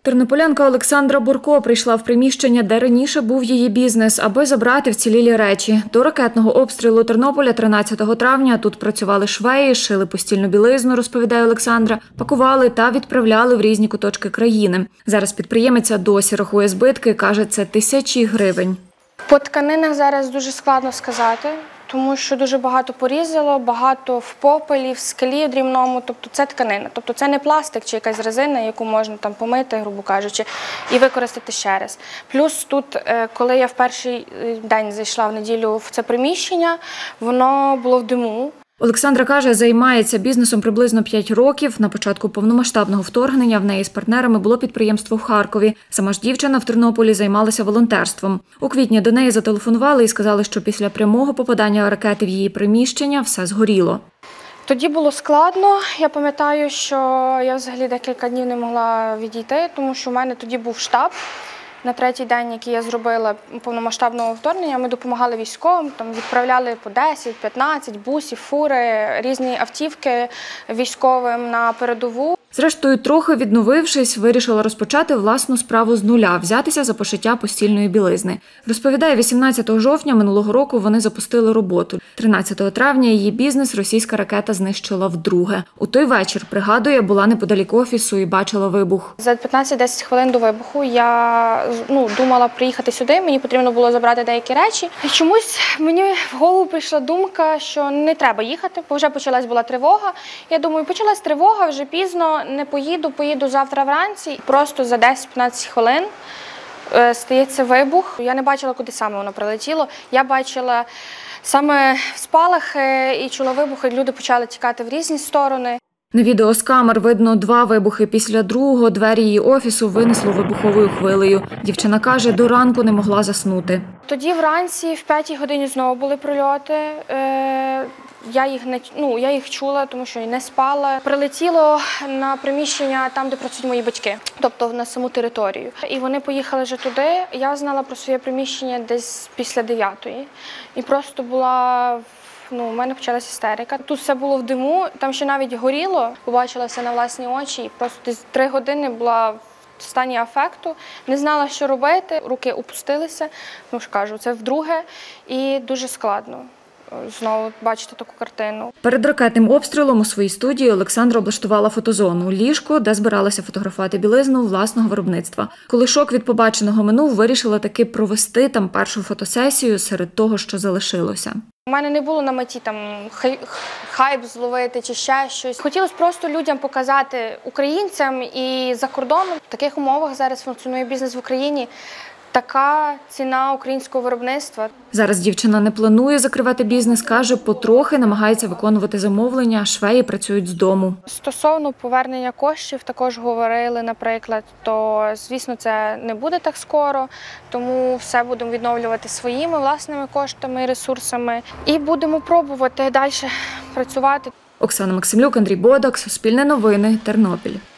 Тернополянка Олександра Бурко прийшла в приміщення, де раніше був її бізнес, аби забрати вцілілі речі. До ракетного обстрілу Тернополя 13 травня тут працювали швеї, шили постільну білизну, розповідає Олександра, пакували та відправляли в різні куточки країни. Зараз підприємиця досі рахує збитки, каже, це тисячі гривень. По тканинах зараз дуже складно сказати, тому що дуже багато порізало, багато в попелі, в склі дрібному, тобто це тканина. Тобто це не пластик чи якась резина, яку можна там помити, грубо кажучи, і використати ще раз. Плюс тут, коли я в перший день зайшла в неділю в це приміщення, воно було в диму. Олександра каже, займається бізнесом приблизно 5 років. На початку повномасштабного вторгнення в неї з партнерами було підприємство в Харкові. Сама ж дівчина в Тернополі займалася волонтерством. У квітні до неї зателефонували і сказали, що після прямого попадання ракети в її приміщення все згоріло. Тоді було складно. Я пам'ятаю, що я взагалі декілька днів не могла відійти, тому що в мене тоді був штаб. На третій день, який я зробила повномасштабного вторгнення, ми допомагали військовим, там відправляли по 10-15 бусів, фури, різні автівки військовим на передову. Зрештою, трохи відновившись, вирішила розпочати власну справу з нуля – взятися за пошиття постільної білизни. Розповідає, 18 жовтня минулого року вони запустили роботу. 13 травня її бізнес російська ракета знищила вдруге. У той вечір, пригадує, була неподалік офісу і бачила вибух. За 15-10 хвилин до вибуху я думала приїхати сюди, мені потрібно було забрати деякі речі. І чомусь мені в голову прийшла думка, що не треба їхати, бо вже почалась була тривога. Я думаю, почалась тривога, вже пізно, не поїду завтра вранці. Просто за 10-15 хвилин стається вибух. Я не бачила, куди саме воно прилетіло. Я бачила саме спалахи і чула вибухи, люди почали тікати в різні сторони. На відео з камер видно 2 вибухи. Після другого двері її офісу винесло вибуховою хвилею. Дівчина каже, до ранку не могла заснути. Тоді вранці в 5-й годині знову були прильоти. Я їх чула, тому що не спала. Прилетіло на приміщення там, де працюють мої батьки, тобто на саму територію. І вони поїхали вже туди. Я знала про своє приміщення десь після 9-ї. І просто була... У мене почалася істерика. Тут все було в диму, там ще навіть горіло, побачила все на власні очі. І просто десь 3 години була в стані афекту, не знала, що робити, руки опустилися. Ну ж кажу, це вдруге і дуже складно знову бачити таку картину. Перед ракетним обстрілом у своїй студії Олександра облаштувала фотозону – ліжко, де збиралася фотографувати білизну власного виробництва. Коли шок від побаченого минув, вирішила таки провести там першу фотосесію серед того, що залишилося. У мене не було на меті там хайп зловити чи ще щось. Хотілося просто людям показати, українцям і за кордоном. В таких умовах зараз функціонує бізнес в Україні. Така ціна українського виробництва. Зараз дівчина не планує закривати бізнес, каже, потрохи намагається виконувати замовлення, швеї працюють з дому. Стосовно повернення коштів також говорили, наприклад, то, звісно, це не буде так скоро, тому все будемо відновлювати своїми власними коштами і ресурсами і будемо пробувати далі працювати. Оксана Максимлюк, Андрій Бодак, Суспільне новини, Тернопіль.